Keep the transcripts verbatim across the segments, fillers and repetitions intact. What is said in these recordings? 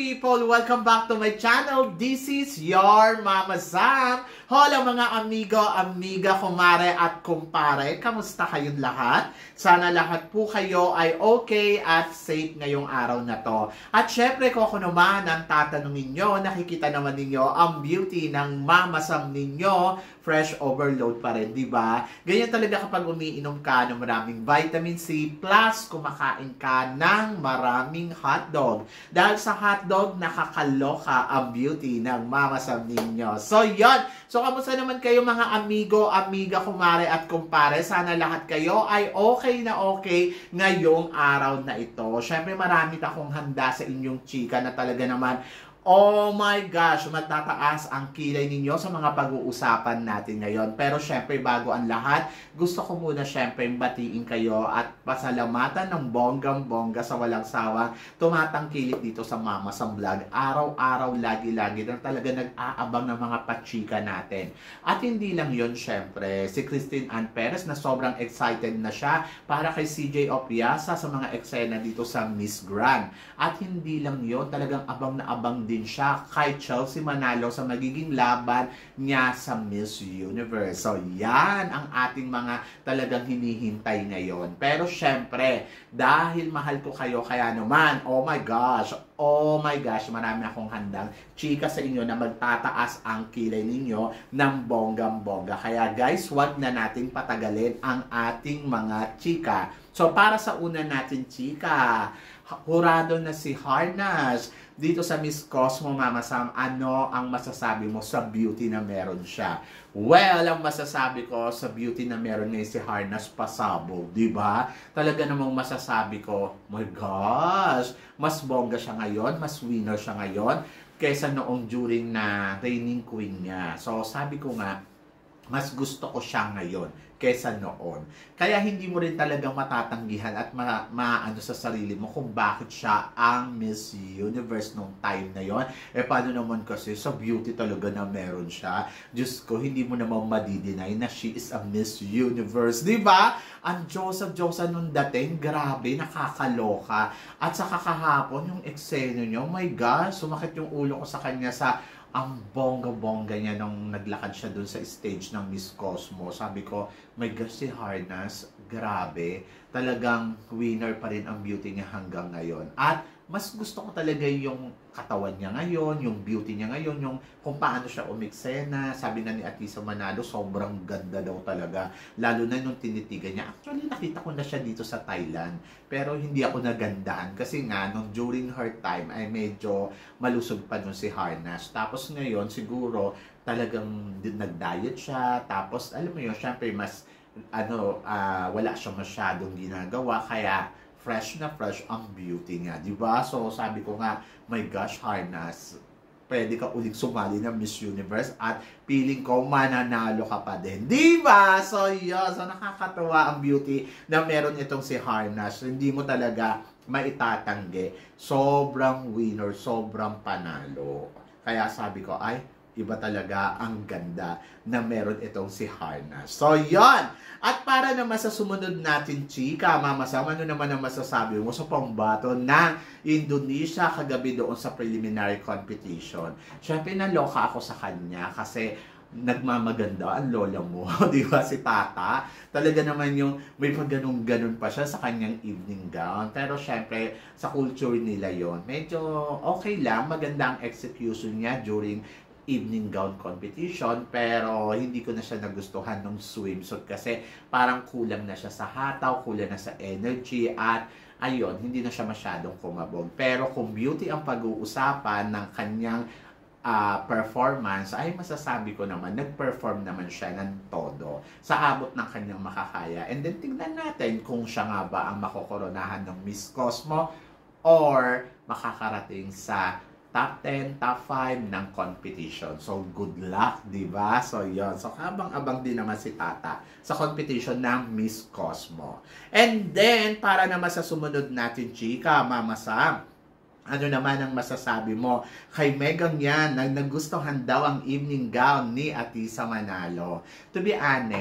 people! Welcome back to my channel. This is your Mama Sam. Hola mga amigo, amiga, kumare at kumpare. Kamusta kayong lahat? Sana lahat po kayo ay okay at safe ngayong araw na to. At syempre kung ako naman ang tatanungin nyo, nakikita naman ninyo ang beauty ng Mama Sam ninyo. Fresh overload pa rin, di ba? Ganyan talaga kapag umiinom ka ng maraming vitamin C plus kumakain ka ng maraming hotdog. Dahil sa hotdog, nakakaloka ang beauty ng Mama Sam ninyo. So, yon. So, kamusta naman kayo mga amigo, amiga, kumare at kumpare? Sana lahat kayo ay okay na okay ngayong araw na ito. Syempre, marami akong handa sa inyong chika na talaga naman, oh my gosh, magtataas ang kilay ninyo sa mga pag-uusapan natin ngayon. Pero syempre, bago ang lahat, gusto ko muna syempre batiin kayo at pasalamatan ng bonggang-bongga sa walang sawang tumatangkilik dito sa Mama Sam Vlog. Araw-araw, lagi-lagi na talaga nag-aabang ng mga pachika natin. At hindi lang yon syempre, si Christine Ann Perez na sobrang excited na siya para kay C J Opiasa sa mga eksena dito sa Miss Grand. At hindi lang yon, talagang abang na abang din siya kay Chelsea Manalo sa magiging laban niya sa Miss Universe. So, yan ang ating mga talagang hinihintay ngayon. Pero, syempre, dahil mahal ko kayo, kaya naman, oh my gosh, oh my gosh, marami akong handang chika sa inyo na magtataas ang kilay ninyo ng bonggang-bongga. Kaya, guys, wag na natin patagalin ang ating mga chika. So, para sa una natin chika, hurado na si Harnas dito sa Miss Cosmo, Mama Sam. Ano ang masasabi mo sa beauty na meron siya? Well, ang masasabi ko sa beauty na meron ngayon si Harnas, pasabog, di ba? Talaga namang masasabi ko, my gosh, mas bongga siya ngayon, mas winner siya ngayon kaysa noong during na reigning queen niya. So, sabi ko nga, mas gusto ko siya ngayon kaysa noon. Kaya hindi mo rin talagang matatanggihan at ma maano sa sarili mo kung bakit siya ang Miss Universe nung time na yon. Eh paano naman kasi sa beauty talaga na meron siya. Diyos ko, hindi mo naman madidinay na she is a Miss Universe. Diba? Ang Diyosa-Diyosa nung dating, grabe, nakakaloka. At sa kakahapon, yung eksena niyo, oh my gosh, sumakit yung ulo ko sa kanya sa ang bongga-bongga niya nung naglakad siya dun sa stage ng Miss Cosmo. Sabi ko, my gosh, si Harnas, grabe. Talagang winner pa rin ang beauty niya hanggang ngayon. At mas gusto ko talaga yung katawan niya ngayon, yung beauty niya ngayon, yung kung paano siya umiksena. Sabi na ni Atisa Manalo, sobrang ganda daw talaga. Lalo na nung tinitigan niya. Actually, nakita ko na siya dito sa Thailand. Pero hindi ako nagandahan. Kasi nga, nung during her time, ay medyo malusog pa nun si Harnas. Tapos ngayon, siguro, talagang nag-diet siya. Tapos, alam mo yun, syempre, mas, ano, uh, wala siya masyadong ginagawa. Kaya, fresh na fresh ang beauty niya, di ba? So, sabi ko nga, my gosh, Harnas, pwede ka ulit sumali ng Miss Universe at feeling ko mananalo ka pa din. Di ba? So, yun. So, nakakatawa ang beauty na meron itong si Harnas. Hindi mo talaga maitatanggi. Sobrang winner, sobrang panalo. Kaya sabi ko, ay, iba talaga ang ganda na meron itong si Harnas. So, yon. At para naman sa sumunod natin, chika, Mama Sam, ano naman ang masasabi mo sa pambato ng Indonesia kagabi doon sa preliminary competition? Siyempre, naloka ako sa kanya kasi nagmamaganda ang lola mo, di ba, si Tata. Talaga naman yung may pag ganun-ganun pa siya sa kanyang evening gown. Pero syempre, sa culture nila yon, medyo okay lang, maganda ang execution niya during evening gown competition, pero hindi ko na siya nagustuhan ng swimsuit kasi parang kulang na siya sa hataw, kulang na sa energy, at ayun, hindi na siya masyadong kumabog. Pero kung beauty ang pag-uusapan ng kanyang uh, performance, ay masasabi ko naman, nag-perform naman siya ng todo sa abot ng kanyang makakaya. And then tingnan natin kung siya nga ba ang makokoronahan ng Miss Cosmo or makakarating sa top ten, top five ng competition. So, good luck, di ba? So, yon. So, habang-abang din naman si Tata sa competition ng Miss Cosmo. And then, para naman sa sumunod natin, chika, Mama Sam, ano naman ang masasabi mo kay Megang yan na nagustuhan daw ang evening gown ni Atisa Manalo? To be honest,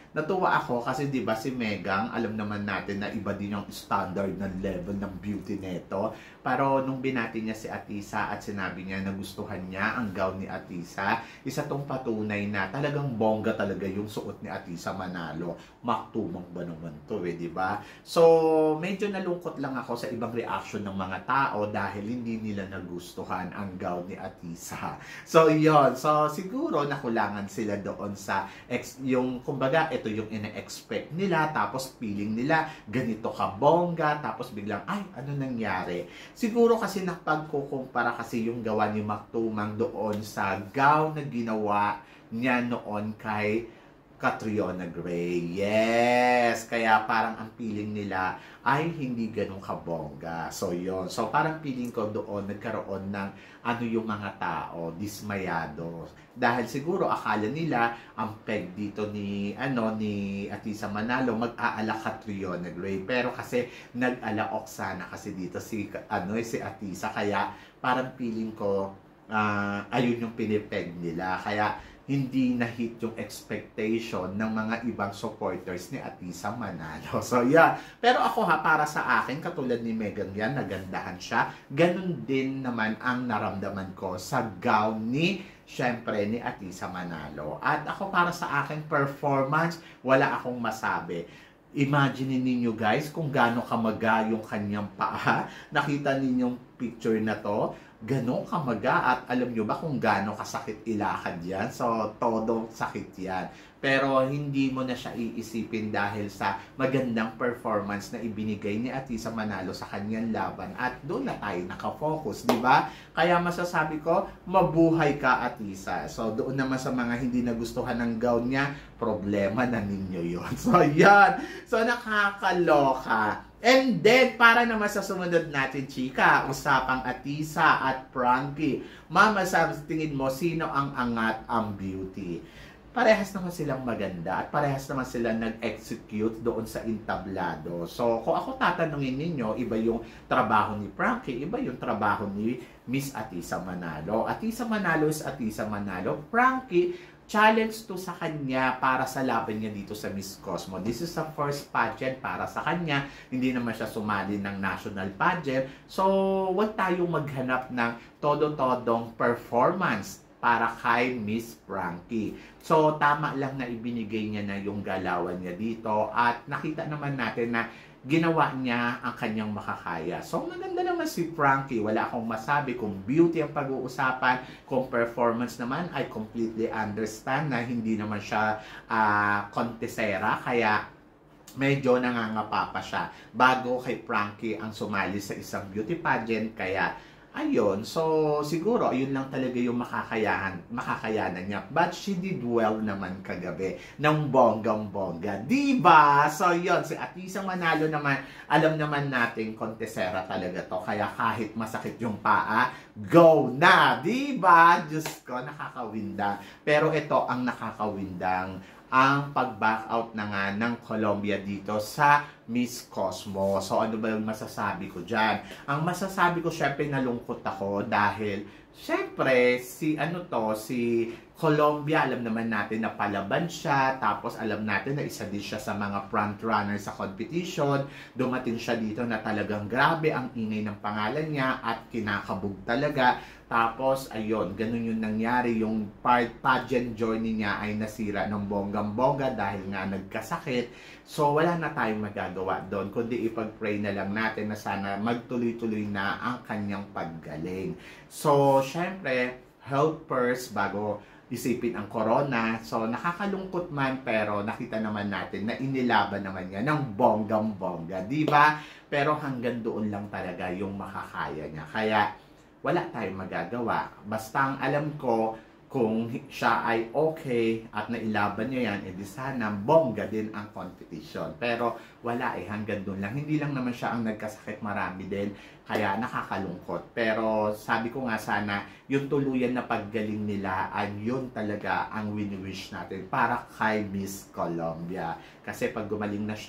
natuwa ako kasi 'di ba si Megang, alam naman natin na iba din yung standard ng level ng beauty nito. Pero nung binati niya si Atisa at sinabi niya na gustuhan niya ang gown ni Atisa, isa tong patunay na talagang bongga talaga yung suot ni Atisa Manalo. Maktumang ba naman to eh, di ba? So, medyo nalungkot lang ako sa ibang reaction ng mga tao dahil hindi nila nagustuhan ang gown ni Atisa. So, yon. So, siguro nakulangan sila doon sa ex, yung, kumbaga, ito yung ina-expect nila, tapos feeling nila ganito ka bongga, tapos biglang, ay, ano nangyari? Siguro kasi napagkukumpara kasi yung gawa ni Maktumang doon sa gown na ginawa niya noon kay Catriona Gray. Yes! Kaya parang ang feeling nila ay hindi ganun kabongga. So, yon. So, parang feeling ko doon nagkaroon ng ano yung mga tao, dismayado. Dahil siguro akala nila ang peg dito ni, ano, ni Atisa Manalo mag-aala Catriona Gray. Pero kasi nag-ala Oksana kasi dito si, ano, si Atisa. Kaya parang feeling ko uh, ayun yung pinipeg nila. Kaya hindi na-hit yung expectation ng mga ibang supporters ni Atisa Manalo. So, yeah. Pero ako ha, para sa akin, katulad ni Megan yan, nagandahan siya. Ganun din naman ang naramdaman ko sa gown ni, syempre, ni Atisa Manalo. At ako para sa akin, performance, wala akong masabi. Imagine ninyo guys kung gaano kamaga yung kanyang paa. Nakita ninyong picture na to. Ganon kamaga at alam nyo ba kung gaano kasakit ilakad yan? So, todo sakit yan. Pero hindi mo na siya iisipin dahil sa magandang performance na ibinigay ni Atisa Manalo sa kanyang laban. At doon na tayo nakafocus, di ba? Kaya masasabi ko, mabuhay ka Atisa. So, doon naman sa mga hindi nagustuhan ng gown niya, problema na ninyo yon. So, yan. So, nakakaloka. And then, para naman sa sumunod natin, chika, usapang Atisa at Frankie. Mama Sam, tingin mo, sino ang angat ang beauty? Parehas naman silang maganda at parehas naman sila nag-execute doon sa entablado. So, kung ako tatanungin ninyo, iba yung trabaho ni Frankie, iba yung trabaho ni Miss Atisa Manalo. Atisa Manalo is Atisa Manalo. Frankie, challenge to sa kanya para sa laban niya dito sa Miss Cosmo. This is the first pageant para sa kanya. Hindi naman siya sumali ng national pageant. So, wag tayong maghanap ng todo-todong performance para kay Miss Frankie. So, tama lang na ibinigay niya na yung galawan niya dito at nakita naman natin na ginawa niya ang kanyang makakaya. So, maganda naman si Frankie. Wala akong masabi kung beauty ang pag-uusapan. Kung performance naman, I completely understand na hindi naman siya uh, kontesera. Kaya, medyo nangangapa pa siya. Bago kay Frankie ang sumali sa isang beauty pageant. Kaya, ayun, so siguro ayun lang talaga yung makakayahan, makakayanan niya. But she did well naman kagabi ng bonggang-bongga. Diba? So yun, si Atisa Manalo naman, alam naman natin kontesera talaga to. Kaya kahit masakit yung paa, go na! Diba? Diyos ko, nakakawindang. Pero ito ang nakakawindang ang pag-back out na nga ng Colombia dito sa Miss Cosmo. So, ano ba yung masasabi ko dyan? Ang masasabi ko, syempre, nalungkot ako dahil, syempre, si ano to, si Colombia, alam naman natin na palaban siya, tapos alam natin na isa din siya sa mga front runner sa competition. Dumating siya dito na talagang grabe ang ingay ng pangalan niya at kinakabog talaga. Tapos, ayun, ganun yung nangyari. Yung pageant journey niya ay nasira ng bonggang-bongga dahil nga nagkasakit. So, wala na tayong magagawa doon, kundi ipag-pray na lang natin na sana magtuloy-tuloy na ang kanyang paggaling. So, syempre, health first bago isipin ang corona. So, nakakalungkot man, pero nakita naman natin na inilaban naman niya ng bonggang-bongga. Diba? Pero hanggang doon lang talaga yung makakaya niya. Kaya, wala tayong magagawa. Basta ang alam ko, kung siya ay okay at nailaban niya yan, edi sana bongga din ang competition. Pero wala eh, hanggang doon lang. Hindi lang naman siya ang nagkasakit, marami din. Kaya nakakalungkot. Pero sabi ko nga sana, yung tuluyan na paggaling nila ay yun talaga ang wini-wish natin para kay Miss Colombia. Kasi pag gumaling na siya,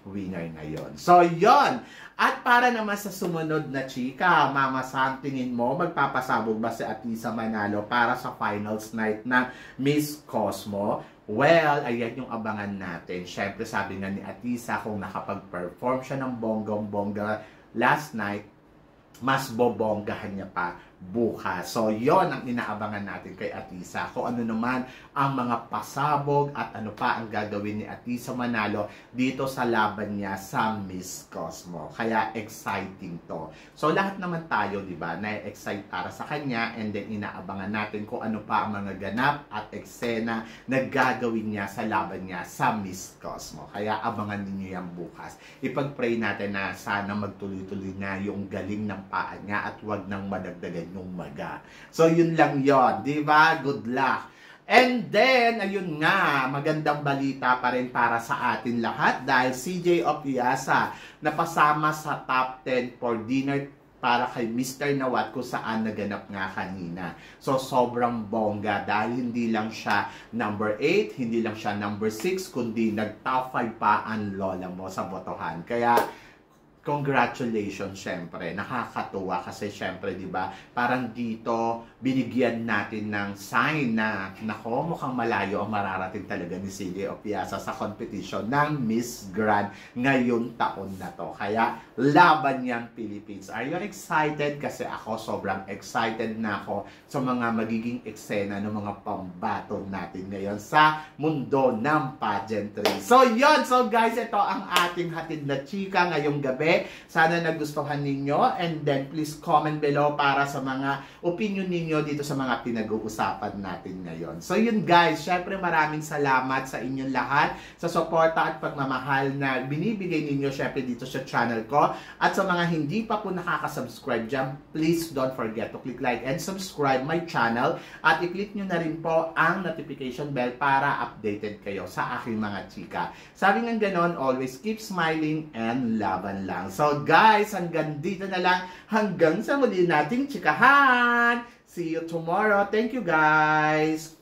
winner ngayon. So, yon. At para naman sa sumunod na chika, Mama Sam, tingin mo, magpapasabog ba si Atisa Manalo para sa finals night ng Miss Cosmo? Well, ayan yung abangan natin. Siyempre, sabi nga ni Atisa, kung nakapag-perform siya ng bonggong-bongga last night, mas bobonggahan niya pa bukas. So, yon ang inaabangan natin kay Atisa. Kung ano naman ang mga pasabog at ano pa ang gagawin ni Atisa Manalo dito sa laban niya sa Miss Cosmo. Kaya exciting to. So, lahat naman tayo, di ba, na-excite para sa kanya, and then inaabangan natin kung ano pa ang mga ganap at eksena na gagawin niya sa laban niya sa Miss Cosmo. Kaya abangan ninyo yan bukas. Ipag-pray natin na sana magtuloy-tuloy na yung galing ng paa niya at wag nang madagdagan yung maga. So, yun lang yon, di ba? Good luck. And then, ayun nga, magandang balita pa rin para sa atin lahat dahil C J Opiasa napasama sa top ten for dinner para kay Mister Nawat kung saan naganap nga kanina. So, sobrang bongga dahil hindi lang siya number eight, hindi lang siya number six, kundi nag-top five pa ang lola mo sa botohan. Kaya, congratulations, syempre. Nakakatuwa kasi syempre, di ba, parang dito binigyan natin ng sign na nako, mukhang malayo ang mararating talaga ni C J Opiasa sa competition ng Miss Grand ngayon taon na to. Kaya laban niyang Philippines. Are you excited? Kasi ako sobrang excited na ako sa mga magiging eksena ng mga pambato natin ngayon sa mundo ng pageantry. So yon, so guys, ito ang ating hatid na chika ngayong gabi. Sana nagustuhan ninyo, and then please comment below para sa mga opinion ninyo dito sa mga pinag-uusapan natin ngayon. So yun guys, syempre maraming salamat sa inyong lahat sa suporta at pagmamahal na binibigay ninyo syempre dito sa channel ko. At sa mga hindi pa po nakaka-subscribe dyan, please don't forget to click like and subscribe my channel at i-click nyo na rin po ang notification bell para updated kayo sa aking mga chika. Sabi nga ganon, always keep smiling and laban lang. So guys, hanggang dito na lang. Hanggang sa muli nating chikahan. See you tomorrow. Thank you guys.